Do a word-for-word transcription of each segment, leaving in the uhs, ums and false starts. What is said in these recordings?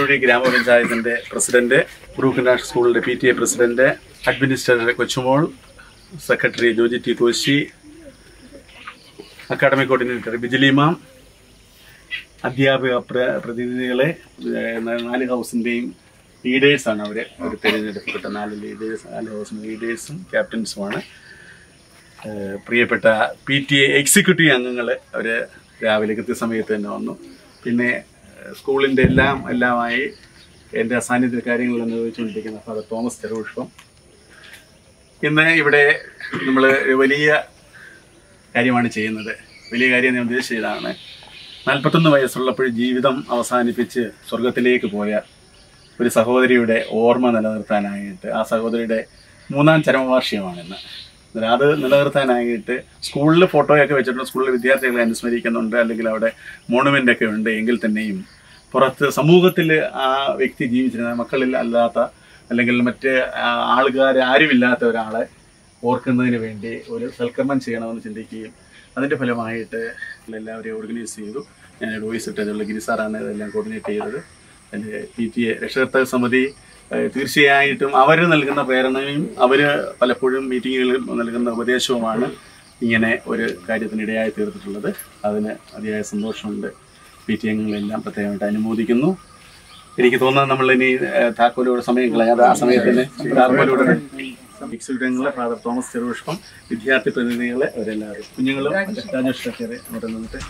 പുരഴി ഗ്രാമപഞ്ചായത്തിൻ്റെ president, Brook National സ്കൂളിൻ്റെ P T A president, administrator Kochumol, secretary Joji T Koshy, academic coordinator ബിജിലിമാം, അധ്യാപക പ്രതിനിധികളെ, നാല് ഹൗസിൻ്റെയും ലീഡേഴ്സാണ് അവർ അവർ തിരഞ്ഞെടുക്കപ്പെട്ട നാല് ലീഡേഴ്സ് നാല് ഹൗസിൻ്റെ ലീഡേഴ്സും ക്യാപ്റ്റൻസുമാണ്. പ്രിയപ്പെട്ട പി ടി എ എക്സിക്യൂട്ടീവ് അംഗങ്ങൾ അവർ രാവിലെ കൃത്യസമയത്ത് തന്നെ വന്നു. പിന്നെ സ്കൂളിൻ്റെ എല്ലാം എല്ലാമായി എൻ്റെ അസാന്നിധ്യ കാര്യങ്ങൾ നിർവഹിച്ചുകൊണ്ടിരിക്കുന്ന ഫാദർ തോമസ് ചെറുപുഷ്പം. ഇന്ന് ഇവിടെ നമ്മൾ വലിയ കാര്യമാണ് ചെയ്യുന്നത്. വലിയ കാര്യം ഞാൻ ഉദ്ദേശിച്ചതാണ്, നാൽപ്പത്തൊന്ന് വയസ്സുള്ളപ്പോൾ ജീവിതം അവസാനിപ്പിച്ച് സ്വർഗത്തിലേക്ക് പോയ ഒരു സഹോദരിയുടെ ഓർമ്മ നിലനിർത്താനായിട്ട്, ആ സഹോദരിയുടെ മൂന്നാം ചരമവാർഷികമാണിന്ന്. അത് നിലനിർത്താനായിട്ട് സ്കൂളിൽ ഫോട്ടോയൊക്കെ വെച്ചിട്ടുണ്ട്, സ്കൂളിലെ വിദ്യാർത്ഥികളെ അനുസ്മരിക്കുന്നുണ്ട്, അല്ലെങ്കിൽ അവിടെ മോണുമെൻ്റ് ഒക്കെ ഉണ്ട്. എങ്കിൽ തന്നെയും പുറത്ത് സമൂഹത്തിൽ ആ വ്യക്തി ജീവിച്ചിരുന്ന മക്കളിൽ അല്ലാത്ത അല്ലെങ്കിൽ മറ്റ് ആൾക്കാർ ആരുമില്ലാത്ത ഒരാളെ ഓർക്കുന്നതിന് വേണ്ടി ഒരു സൽക്കർമ്മം ചെയ്യണമെന്ന് ചിന്തിക്കുകയും അതിൻ്റെ ഫലമായിട്ട് എല്ലാവരെയും ഓർഗനൈസ് ചെയ്തു. ഞാൻ വോയിസ് ഇട്ടതുള്ള ഗിരിസാറാണ് ഇതെല്ലാം കോർഡിനേറ്റ് ചെയ്തത്. എൻ്റെ പി ടി എ രക്ഷകർത്താക്ക സമിതി തീർച്ചയായിട്ടും അവർ നൽകുന്ന പ്രേരണയും അവർ പലപ്പോഴും മീറ്റിങ്ങുകളിൽ നൽകുന്ന ഉപദേശവുമാണ് ഇങ്ങനെ ഒരു കാര്യത്തിനിടയായി തീർത്തിട്ടുള്ളത്. അതിന് അതിയായ സന്തോഷമുണ്ട്. പി ടി അംഗങ്ങളെല്ലാം പ്രത്യേകമായിട്ട് അനുമോദിക്കുന്നു. എനിക്ക് തോന്നുന്നത് നമ്മളിനി താക്കോലോട് സമയം കളയാതെ ആ സമയത്തിന് താക്കോലോട് എക്സിക്യൂട്ടീവ് ഫാദർ തോമസ് ചെറുപുഷ്പം, വിദ്യാർത്ഥി പ്രതിനിധികളെ അവരെല്ലാവരും, കുഞ്ഞുങ്ങളും രാജേഷ് അവിടെ നിന്നിട്ട്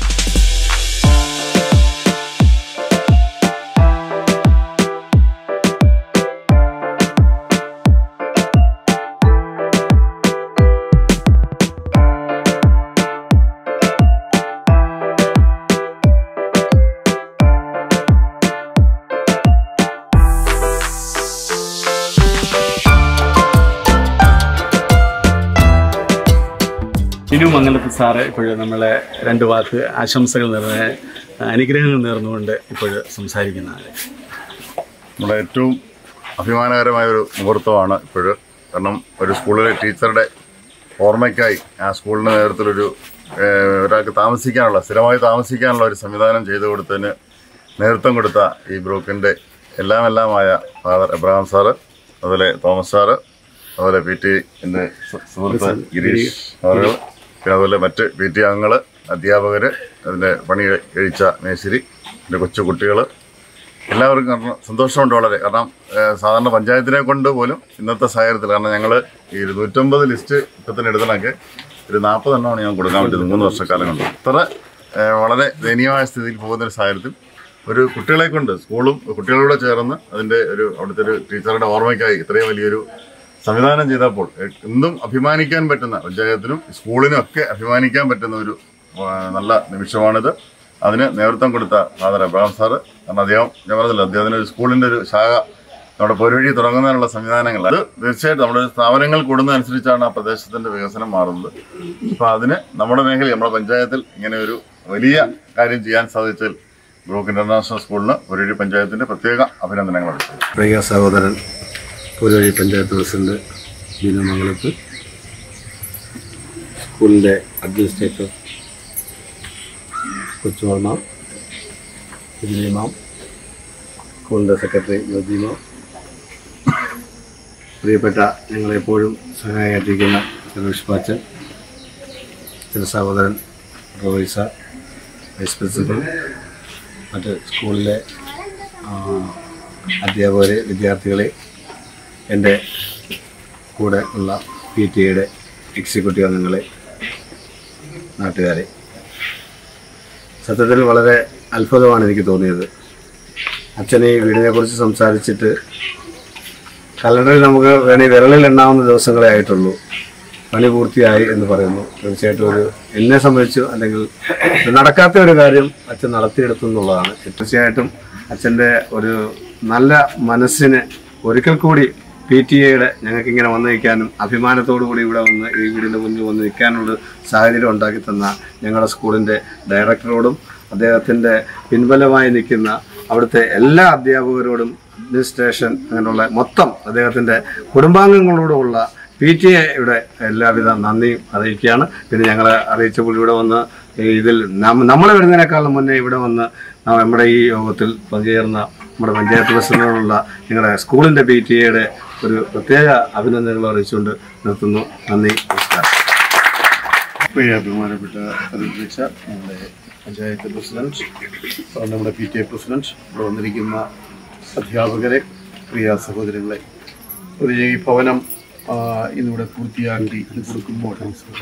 ഇനു മംഗലത്ത് സാറ് ഇപ്പോഴും നമ്മളെ രണ്ട് വാക്ക് ആശംസകൾ നേർന്ന് അനുഗ്രഹങ്ങൾ നേർന്നുകൊണ്ട് ഇപ്പോൾ സംസാരിക്കുന്നതാണ്. നമ്മുടെ ഏറ്റവും അഭിമാനകരമായൊരു മുഹൂർത്തമാണ് ഇപ്പോഴ്. കാരണം ഒരു സ്കൂളിലെ ടീച്ചറുടെ ഓർമ്മയ്ക്കായി ആ സ്കൂളിൻ്റെ നേതൃത്വത്തിലൊരു ഒരാൾക്ക് താമസിക്കാനുള്ള സ്ഥിരമായി താമസിക്കാനുള്ള ഒരു സംവിധാനം ചെയ്തു കൊടുത്തതിന് നേതൃത്വം കൊടുത്ത ഈ ബ്രൂക്കിൻ്റെ എല്ലാം എല്ലാമായ ഫാദർ എബ്രഹാം സാറ്, അതുപോലെ തോമസ് സാറ്, അതുപോലെ പി ടി എൻ്റെ സുഹൃത്ത് ഗിരീഷ് അവരുകൾ, പിന്നെ അതുപോലെ മറ്റ് പി ടി അംഗങ്ങൾ, അധ്യാപകർ, അതിൻ്റെ പണി കഴിച്ച മേശിരി, എൻ്റെ കൊച്ചു കുട്ടികൾ, എല്ലാവർക്കും കാരണം സന്തോഷമുണ്ട് വളരെ. കാരണം സാധാരണ പഞ്ചായത്തിനെ കൊണ്ട് പോലും ഇന്നത്തെ സാഹചര്യത്തിൽ, കാരണം ഞങ്ങൾ ഈ നൂറ്റമ്പത് ലിസ്റ്റ് ഇപ്പം തന്നെ എടുത്തണക്ക് ഒരു നാൽപ്പതെണ്ണമാണ് ഞാൻ കൊടുക്കാൻ പറ്റുന്നത് മൂന്ന് വർഷക്കാലം കൊണ്ട്. അത്ര വളരെ ദയനീയമായ സ്ഥിതിയിൽ പോകുന്നൊരു സാഹചര്യത്തിൽ ഒരു കുട്ടികളെ കൊണ്ട് സ്കൂളും കുട്ടികളോട് ചേർന്ന് അതിൻ്റെ ഒരു അവിടുത്തെ ഒരു ടീച്ചറുടെ ഓർമ്മയ്ക്കായി ഇത്രയും വലിയൊരു സംവിധാനം ചെയ്തപ്പോൾ എന്തും അഭിമാനിക്കാൻ പറ്റുന്ന, പഞ്ചായത്തിനും സ്കൂളിനും ഒക്കെ അഭിമാനിക്കാൻ പറ്റുന്ന ഒരു നല്ല നിമിഷമാണിത്. അതിന് നേതൃത്വം കൊടുത്ത ഫാദർ എബ്രഹാം സാറ്, കാരണം അദ്ദേഹം ഞാൻ പറഞ്ഞില്ല, അദ്ദേഹത്തിന് ഒരു സ്കൂളിൻ്റെ ഒരു ശാഖ നമ്മുടെ പൊരുവഴി തുടങ്ങുന്നതിനുള്ള സംവിധാനങ്ങൾ, അത് തീർച്ചയായിട്ടും നമ്മുടെ സ്ഥാപനങ്ങൾ കൂടുന്നതനുസരിച്ചാണ് ആ പ്രദേശത്തിൻ്റെ വികസനം മാറുന്നത്. അപ്പോൾ അതിന് നമ്മുടെ മേഖലയിൽ, നമ്മുടെ പഞ്ചായത്തിൽ ഇങ്ങനെ ഒരു വലിയ കാര്യം ചെയ്യാൻ സാധിച്ചതിൽ ബ്രൂക്ക് ഇൻ്റർനാഷണൽ സ്കൂളിന് പൊരുവഴി പഞ്ചായത്തിൻ്റെ പ്രത്യേക അഭിനന്ദനങ്ങൾ അറിയിച്ചു. പ്രിയ സഹോദരൻ പൊരുവഴി പഞ്ചായത്ത് പ്രസിഡന്റ് ബിനു മംഗലത്ത്, സ്കൂളിൻ്റെ അഡ്മിനിസ്ട്രേറ്റർ കൊച്ചുമോൾ മാം, ബിജിലി മാം, സ്കൂളിൻ്റെ സെക്രട്ടറി ജോജി മാം, പ്രിയപ്പെട്ട ഞങ്ങളെപ്പോഴും സഹായിക്കാറ്റിരിക്കുന്ന ചെറുപുഷ്പാച്ചൻ, ചെറു സഹോദരൻ റോയിസ, വൈസ് പ്രസിഡന്റ്, മറ്റ് സ്കൂളിലെ അധ്യാപകരെ, വിദ്യാർത്ഥികളെ, എൻ്റെ കൂടെ ഉള്ള പി ടി എയുടെ എക്സിക്യൂട്ടീവ് അംഗങ്ങളെ, നാട്ടുകാരെ, സത്യത്തിൽ വളരെ അത്ഭുതമാണ് എനിക്ക് തോന്നിയത്. അച്ഛൻ ഈ വീടിനെക്കുറിച്ച് സംസാരിച്ചിട്ട് കലണ്ടറിൽ നമുക്ക് വേണേൽ വിരളിൽ എണ്ണാവുന്ന ദിവസങ്ങളെ ആയിട്ടുള്ളൂ, പണി പൂർത്തിയായി എന്ന് പറയുന്നു. തീർച്ചയായിട്ടും ഒരു എന്നെ സംബന്ധിച്ചു അല്ലെങ്കിൽ നടക്കാത്ത ഒരു കാര്യം അച്ഛൻ നടത്തിയെടുത്തു എന്നുള്ളതാണ്. തീർച്ചയായിട്ടും അച്ഛൻ്റെ ഒരു നല്ല മനസ്സിന് ഒരിക്കൽ കൂടി പി ടി എയുടെ ഞങ്ങൾക്കിങ്ങനെ വന്ന് നിൽക്കാനും അഭിമാനത്തോടു കൂടി ഇവിടെ വന്ന് ഈ വീടിൻ്റെ മുന്നിൽ വന്ന് നിൽക്കാനുള്ള സാഹചര്യം ഉണ്ടാക്കി തന്ന ഞങ്ങളുടെ സ്കൂളിൻ്റെ ഡയറക്ടറോടും അദ്ദേഹത്തിൻ്റെ പിൻബലമായി നിൽക്കുന്ന അവിടുത്തെ എല്ലാ അധ്യാപകരോടും അഡ്മിനിസ്ട്രേഷൻ അങ്ങനെയുള്ള മൊത്തം അദ്ദേഹത്തിൻ്റെ കുടുംബാംഗങ്ങളോടുമുള്ള പി ടി എയുടെ എല്ലാവിധ നന്ദിയും അറിയിക്കുകയാണ്. പിന്നെ ഞങ്ങളെ അറിയിച്ചപ്പോൾ ഇവിടെ വന്ന് ഇതിൽ നമ്മൾ വരുന്നതിനേക്കാളും മുന്നേ ഇവിടെ വന്ന് നമ്മുടെ ഈ യോഗത്തിൽ പങ്കുചേർന്ന നമ്മുടെ പഞ്ചായത്ത് പ്രസിഡന്റിനോടുള്ള നിങ്ങളുടെ സ്കൂളിൻ്റെ പി ടി എയുടെ ഒരു പ്രത്യേക അഭിനന്ദനങ്ങൾ അറിയിച്ചുകൊണ്ട് നിർത്തുന്നു. നന്ദി, നമസ്കാരം. ബഹുമാനപ്പെട്ട അധ്യക്ഷ, നമ്മുടെ പഞ്ചായത്ത് പ്രസിഡന്റ്, നമ്മുടെ പി ടി എ പ്രസിഡന്റ്, ഇവിടെ വന്നിരിക്കുന്ന അധ്യാപകരെ, പ്രിയ സഹോദരങ്ങളെ, ഒരു ഈ ഭവനം ഇന്നിവിടെ പൂർത്തിയാക്കി ഇത് കൊടുക്കുമ്പോൾ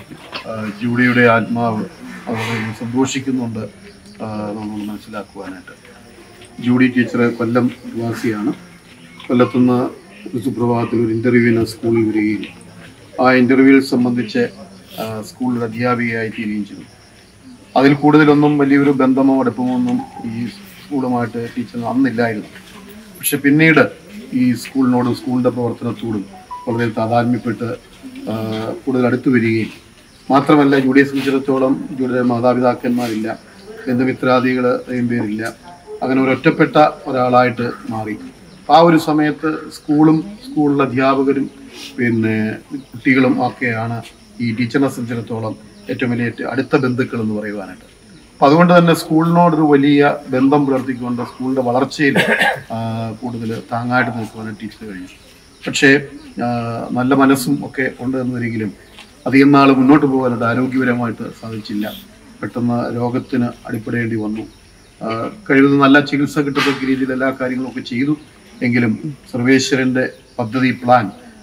ജൂഡിയുടെ ആത്മാവ് വളരെ സന്തോഷിക്കുന്നുണ്ട് നമ്മൾ മനസ്സിലാക്കുവാനായിട്ട്. ജൂഡി ടീച്ചർ കൊല്ലം നിവാസിയാണ്. കൊല്ലത്തുനിന്ന് ഒരു സുപ്രഭാതത്തിൽ ഒരു ഇൻ്റർവ്യൂവിന് സ്കൂളിൽ വരികയും ആ ഇൻ്റർവ്യൂവിൽ സംബന്ധിച്ച് സ്കൂളിൽ അധ്യാപികയായി തീരുകയും ചെയ്തു. അതിൽ കൂടുതലൊന്നും വലിയൊരു ബന്ധമോ അടുപ്പമോ ഒന്നും ഈ സ്കൂളുമായിട്ട് ടീച്ചറിന് അന്നില്ലായിരുന്നു. പക്ഷെ പിന്നീട് ഈ സ്കൂളിനോടും സ്കൂളിൻ്റെ പ്രവർത്തനത്തോടും വളരെ താതാത്മ്യപ്പെട്ട് കൂടുതൽ അടുത്തു വരികയും, മാത്രമല്ല ജൂഡിയെ സംബന്ധിച്ചിടത്തോളം ജൂഡിയുടെ മാതാപിതാക്കന്മാരില്ല, ബന്ധുമിത്രാദികൾ അധികം പേരില്ല, അങ്ങനെ ഒരു ഒറ്റപ്പെട്ട ഒരാളായിട്ട് മാറി. ആ ഒരു സമയത്ത് സ്കൂളും സ്കൂളിലെ അധ്യാപകരും പിന്നെ കുട്ടികളും ഒക്കെയാണ് ഈ ടീച്ചറിനെ സംബന്ധിച്ചിടത്തോളം ഏറ്റവും വലിയ അടുത്ത ബന്ധുക്കൾ എന്ന് പറയുവാനായിട്ട്. അപ്പം അതുകൊണ്ട് തന്നെ സ്കൂളിനോടൊരു വലിയ ബന്ധം പുലർത്തിക്കൊണ്ട് സ്കൂളിൻ്റെ വളർച്ചയിൽ കൂടുതൽ താങ്ങായിട്ട് നിൽക്കുവാനായിട്ട് ടീച്ചർ കഴിഞ്ഞു. പക്ഷേ നല്ല മനസ്സും ഒക്കെ ഉണ്ട് എന്നൊരിക്കലും അധികം നാൾ മുന്നോട്ട് പോകാനായിട്ട് ആരോഗ്യപരമായിട്ട് സാധിച്ചില്ല. പെട്ടെന്ന് രോഗത്തിന് അടിപ്പെടേണ്ടി വന്നു. കഴിയുന്ന നല്ല ചികിത്സ കിട്ടത്തക്ക രീതിയിൽ എല്ലാ കാര്യങ്ങളൊക്കെ ചെയ്തു. എങ്കിലും സർവേശ്വരൻ്റെ പദ്ധതി പ്ലാൻ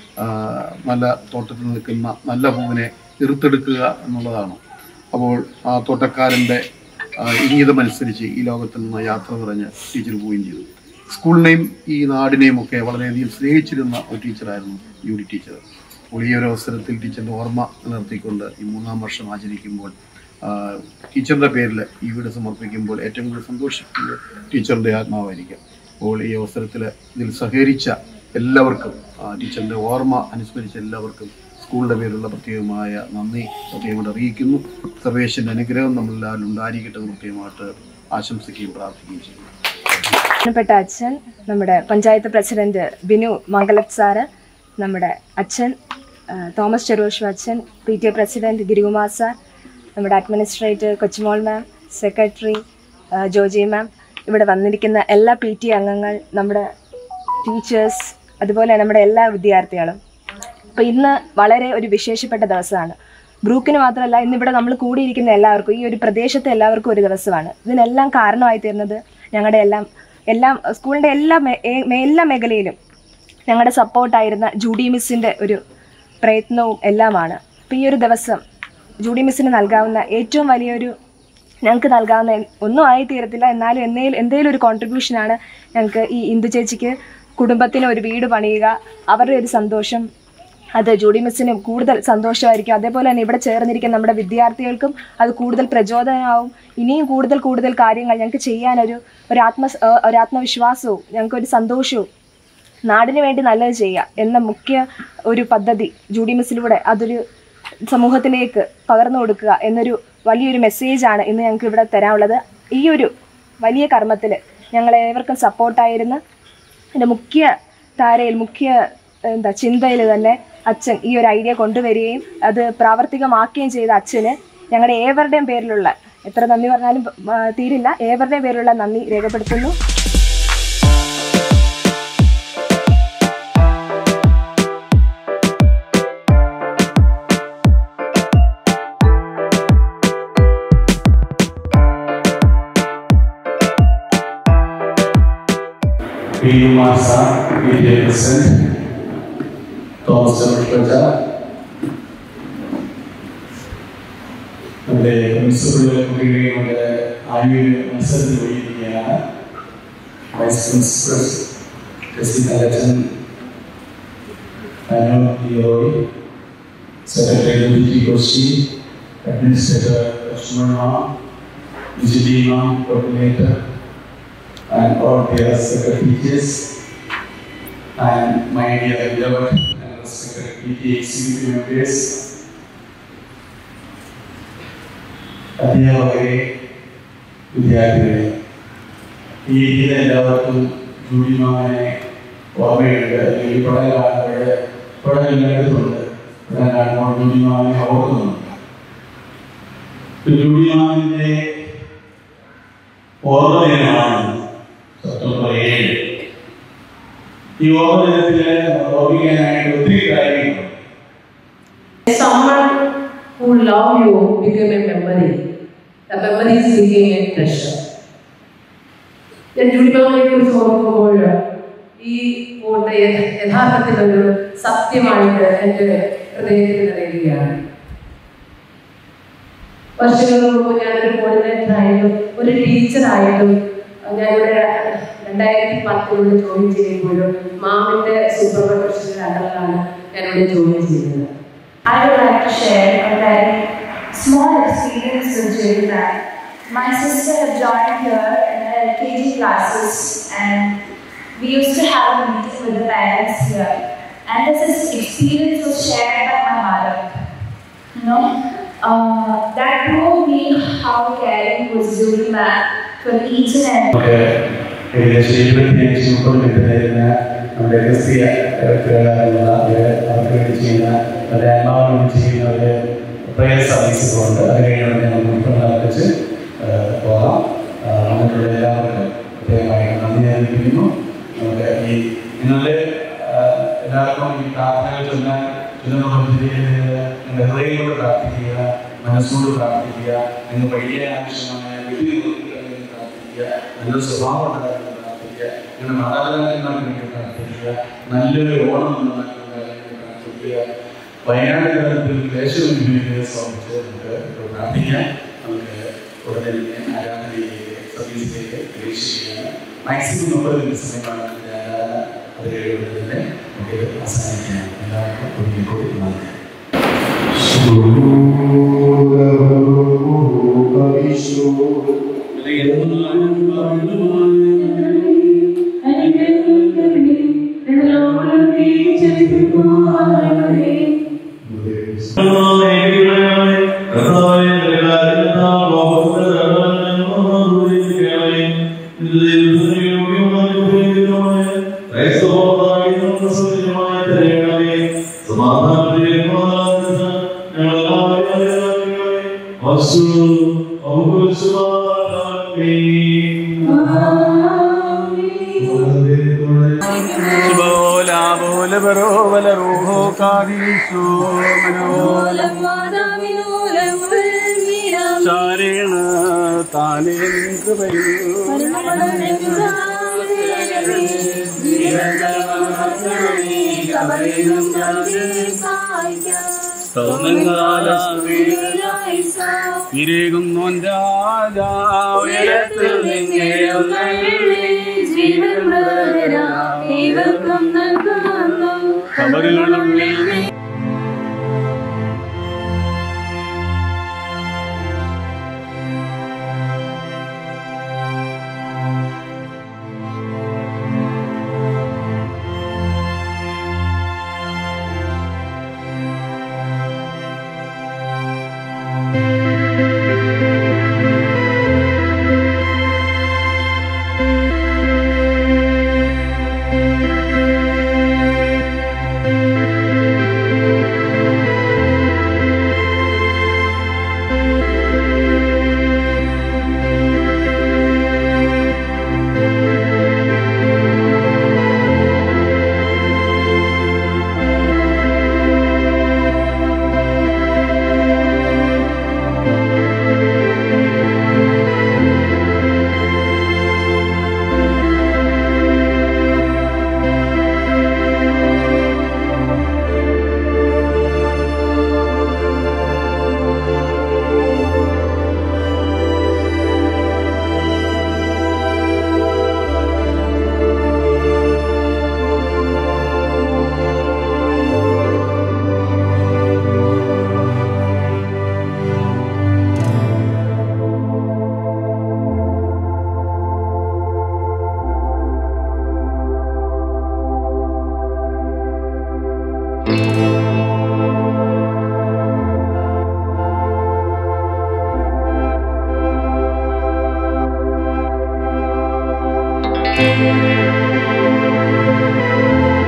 നല്ല തോട്ടത്തിൽ നിൽക്കുന്ന നല്ല പൂവിനെ ഇറുത്തെടുക്കുക എന്നുള്ളതാണ്. അപ്പോൾ ആ തോട്ടക്കാരൻ്റെ ഇംഗിതമനുസരിച്ച് ഈ ലോകത്തിൽ നിന്ന് യാത്ര പറഞ്ഞ് ടീച്ചർ പോവുകയും ചെയ്തു. സ്കൂളിനെയും ഈ നാടിനെയും ഒക്കെ വളരെയധികം സ്നേഹിച്ചിരുന്ന ഒരു ടീച്ചറായിരുന്നു ജൂഡി ടീച്ചർ. അപ്പോൾ ഈ ഒരു അവസരത്തിൽ ടീച്ചറിൻ്റെ ഓർമ്മ നിലനിർത്തിക്കൊണ്ട് ഈ മൂന്നാം വർഷം ആചരിക്കുമ്പോൾ ടീച്ചറിൻ്റെ പേരിൽ ഈ വീട് സമർപ്പിക്കുമ്പോൾ ഏറ്റവും കൂടുതൽ സന്തോഷിക്കുന്നത് ടീച്ചറിൻ്റെ ആത്മാവായിരിക്കും. അപ്പോൾ ഈ അവസരത്തിൽ ഇതിൽ സഹകരിച്ച എല്ലാവർക്കും, ടീച്ചറിൻ്റെ ഓർമ്മ അനുസ്മരിച്ച എല്ലാവർക്കും സ്കൂളിൻ്റെ പേരിലുള്ള പ്രത്യേകമായ നന്ദി പ്രത്യേകമായിട്ട് അറിയിക്കുന്നു. സർവേശ്വരൻ്റെ അനുഗ്രഹം നമ്മളെല്ലാവരും ഉണ്ടായിരിക്കട്ടെ എന്ന് പ്രത്യേകമായിട്ട് ആശംസിക്കുകയും പ്രാർത്ഥിക്കുകയും ചെയ്യുന്നു. ബഹുമാനപ്പെട്ട അച്ഛൻ, നമ്മുടെ പഞ്ചായത്ത് പ്രസിഡന്റ് ബിനു മംഗലത്ത് സാറ്, നമ്മുടെ അച്ഛൻ തോമസ് ചെറുവശു അച്ഛൻ, P T A president Girikumar sir, നമ്മുടെ administrator Kochumol ma'am, secretary Joji ma'am, ഇവിടെ വന്നിരിക്കുന്ന എല്ലാ പി ടി എ അംഗങ്ങൾ, നമ്മുടെ ടീച്ചേഴ്സ്, അതുപോലെ നമ്മുടെ എല്ലാ വിദ്യാർത്ഥികളും. അപ്പോൾ ഇന്ന് വളരെ ഒരു വിശേഷപ്പെട്ട ദിവസമാണ്. ബ്രൂക്കിന് മാത്രമല്ല, ഇന്നിവിടെ നമ്മൾ കൂടിയിരിക്കുന്ന എല്ലാവർക്കും, ഈ ഒരു പ്രദേശത്തെ എല്ലാവർക്കും ഒരു ദിവസമാണ്. ഇതിനെല്ലാം കാരണമായി തീർന്നത് ഞങ്ങളുടെ എല്ലാം എല്ലാം സ്കൂളിൻ്റെ എല്ലാ എല്ലാ മേഖലയിലും ഞങ്ങളുടെ സപ്പോർട്ടായിരുന്ന ജൂഡി മിസ്സിൻ്റെ ഒരു പ്രയത്നവും എല്ലാമാണ്. അപ്പോൾ ഈ ഒരു ദിവസം ജൂഡി മിസ്സിന് നൽകാവുന്ന ഏറ്റവും വലിയൊരു, ഞങ്ങൾക്ക് നൽകാവുന്ന ഒന്നും ആയി തീരത്തില്ല, എന്നാലും എന്തെങ്കിലും എന്തെങ്കിലും ഒരു കോൺട്രിബ്യൂഷനാണ് ഞങ്ങൾക്ക് ഈ ഇന്ദു ചേച്ചിക്ക് കുടുംബത്തിന് ഒരു വീട് പണിയുക, അവരുടെ ഒരു സന്തോഷം, അത് ജൂഡി മിസ്സിനും കൂടുതൽ സന്തോഷമായിരിക്കും. അതേപോലെ തന്നെ ഇവിടെ ചേർന്നിരിക്കുന്ന നമ്മുടെ വിദ്യാർത്ഥികൾക്കും അത് കൂടുതൽ പ്രചോദനമാവും. ഇനിയും കൂടുതൽ കൂടുതൽ കാര്യങ്ങൾ ഞങ്ങൾക്ക് ചെയ്യാനൊരു ഒരു ആത്മ ഒരു ആത്മവിശ്വാസവും ഞങ്ങൾക്കൊരു സന്തോഷവും, നാടിന് വേണ്ടി നല്ലത് ചെയ്യുക എന്ന മുഖ്യ ഒരു പദ്ധതി ജൂഡി മിസ്സിലൂടെ അതൊരു സമൂഹത്തിലേക്ക് പകർന്നു കൊടുക്കുക എന്നൊരു വലിയൊരു മെസ്സേജാണ് ഇന്ന് ഞങ്ങൾക്ക് ഇവിടെ തരാനുള്ളത്. ഈ ഒരു വലിയ കർമ്മത്തിൽ ഞങ്ങളേവർക്കും സപ്പോർട്ടായിരുന്ന എൻ്റെ മുഖ്യ ധാരയിൽ മുഖ്യ എന്താ ചിന്തയിൽ തന്നെ അച്ഛൻ ഈ ഒരു ഐഡിയ കൊണ്ടുവരികയും അത് പ്രാവർത്തികമാക്കുകയും ചെയ്ത അച്ഛന് ഞങ്ങളുടെ ഏവരുടെയും പേരിലുള്ള, എത്ര നന്ദി പറഞ്ഞാലും തീരില്ല, ഏവരുടെയും പേരിലുള്ള നന്ദി രേഖപ്പെടുത്തുന്നു. നമ്മുടെ പ്രിൻസിപ്പളുടെ കുട്ടികളുടെ ആനുവൽ മത്സരത്തിൽ പോയിരിക്കുകയാണ്. Vice principal Tessy Thalachan, secretary T Koshy, administrator Lakshmana, Vijileema, coordinator, and all their secretary teachers, and my dear beloved and respected P T A executive members, അധ്യാപകരെ, വിദ്യാർത്ഥികളെ, ഈ രീതിയിൽ എല്ലാവർക്കും ജൂഡി മാമിനെ ഓർമ്മയുണ്ട്. അല്ലെങ്കിൽ പഠനകാലങ്ങളുടെ പഠനം എടുത്തുണ്ട്. പഠനകാലം ജൂഡി മാമിനെ ഓർക്കുന്നുണ്ട്. ജൂലിമാന്റെ ഓർമ്മ ദിനമാണ് സെപ്റ്റംബർ ഏഴ്. ഈ ഓർമ്മ ദിനത്തില് ഓർമ്മിക്കാനായിട്ട് ഒത്തിരി കാര്യങ്ങൾ. Someone who loved you became a memory. The memories became a treasure. ഞാൻ ജൂലിമാനെ കുറിച്ച് ഓർക്കുമ്പോൾ ഈ ഓട്ട യഥാർത്ഥത്തിൽ ഒരു സത്യമായിട്ട് എൻ്റെ ഹൃദയത്തിൽ നിറയുകയാണ്. വർഷങ്ങൾക്ക് മുമ്പ് ഞാനൊരു കോർഡിനേറ്ററായിട്ടും ഒരു ടീച്ചറായിട്ടും ഞാനിവിടെ രണ്ടായിരത്തി പത്തിലൂടെ ജോയിൻ ചെയ്യുമ്പോഴും മാമിന്റെ സൂപ്പർവൈസറിന്റെ അണ്ടറിലാണ് ഞാനിവിടെ ജോയിൻ ചെയ്യുന്നത്. I would like to share a very small experience with Jyoti. My sister had joined here in her L K G classes, and we used to have a meeting with the parents here. And this experience was shared by my mother. You know, uh, that proved me how caring was Jyoti ma'am for each and every. Okay, ഏകദേശം ഇരുപത്തിയഞ്ച് മുപ്പത് minute നേരുന്ന നമ്മുടെ ക്രിസ്തീയ അവർക്ക് വേണ്ടി ചെയ്യുന്ന ഒരു എറണാകുളം ചെയ്യുന്ന ഒരു പ്രയർ സർവീസ് ഉണ്ട്. അത് കഴിഞ്ഞാൽ ഞങ്ങൾ മുൻപ് പോകാം. നമുക്കുള്ള എല്ലാവർക്കും പ്രത്യേകമായി നന്ദി അറിയിക്കുന്നു. നമുക്ക് ഈ നിങ്ങളുടെ എല്ലാവർക്കും ഈ പ്രാർത്ഥനകൾ ചൊല്ലാൻ ചൊല്ലുന്ന നിങ്ങളുടെ ഹൃദയം കൊണ്ട് പ്രാർത്ഥിക്കുക, മനസ്സുകൊണ്ട് പ്രാർത്ഥിക്കുക, നിങ്ങൾ വലിയ ആവശ്യമായ വലിയ പ്രാർത്ഥിക്കുക, നല്ലൊരു സ്വഭാവം ഉണ്ടാകാൻ പ്രാർത്ഥിക്കുക, നിങ്ങളുടെ മാതാപിതാക്കന്മാർക്ക് വേണ്ടി പ്രാർത്ഥിക്കുക, നല്ലൊരു ഓണം ഉണ്ടാകാൻ പ്രാർത്ഥിക്കുക. വയനാട് കാലത്തിൽ ക്ലേശം സ്വാമിച്ച് നമുക്ക് പ്രാർത്ഥിക്കാം. നമുക്ക് ഉടനെ ആരാധനയിലേക്ക് സർവീസിലേക്ക് പ്രവേശിക്കുകയാണ്. മാക്സിമം മുപ്പത് ദിവസമാണ് ആരാധന. അത് കഴിയുമ്പോൾ തന്നെ നമുക്ക് അവസാനിക്കാം. എല്ലാവർക്കും ഒരിക്കൽ കൂടി നന്ദി. Thank you.